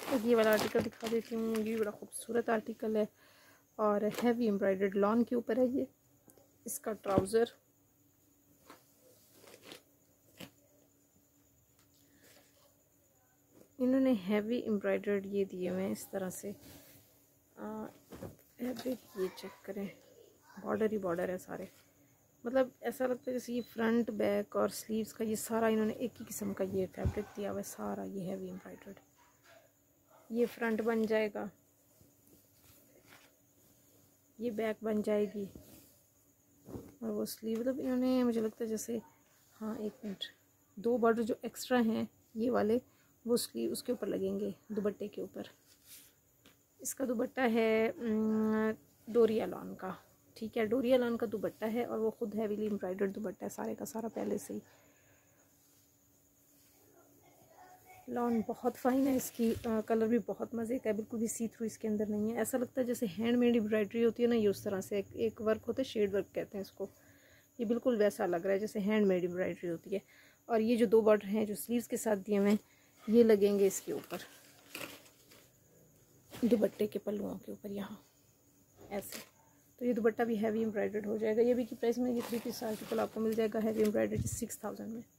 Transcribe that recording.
एक ये वाला आर्टिकल दिखा देती हूँ। ये भी बड़ा खूबसूरत आर्टिकल है और हैवी एम्ब्रॉयडर्ड लॉन के ऊपर है ये। इसका ट्राउज़र इन्होंने हैवी एम्ब्रॉयडर्ड ये दिए हुए हैं इस तरह से। फैब्रिक ये चेक करें, बॉर्डर ही बॉर्डर है सारे। मतलब ऐसा लगता है जैसे ये फ्रंट बैक और स्लीव्स का ये सारा इन्होंने एक ही किस्म का ये फैब्रिक दिया हुआ है सारा। ये हैवी एम्ब्रॉयडर्ड, ये फ्रंट बन जाएगा, ये बैक बन जाएगी और वो स्लीव। मतलब इन्होंने मुझे लगता है जैसे, हाँ एक मिनट, 2 बॉर्डर जो एक्स्ट्रा हैं ये वाले वो स्लीव उसके ऊपर लगेंगे दुपट्टे के ऊपर। इसका दुपट्टा है डोरिया लॉन का, ठीक है, डोरिया लॉन का दुपट्टा है और वो खुद हैवीली एम्ब्रॉयडर्ड दुपट्टा है सारे का सारा पहले से ही। लॉन बहुत फ़ाइन है इसकी, कलर भी बहुत मज़े का है, बिल्कुल भी सी थ्रू इसके अंदर नहीं है। ऐसा लगता है जैसे हैंडमेड एम्ब्रॉयडरी होती है ना, ये उस तरह से एक वर्क होता है, शेड वर्क कहते हैं इसको। ये बिल्कुल वैसा लग रहा है जैसे हैंडमेड एम्ब्रॉयडरी होती है। और ये जो 2 बॉर्डर हैं जो स्लीव्स के साथ दिए हुए हैं ये लगेंगे इसके ऊपर, दुपट्टे के पल्लुओं के ऊपर यहाँ ऐसे। तो ये दुपट्टा भी हैवी एम्ब्रॉयडर्ड हो जाएगा। ये भी की प्राइस में ये 3 पीस आर्टिकल आपको मिल जाएगा हैवी एम्ब्रॉयडर्ड 6000 में।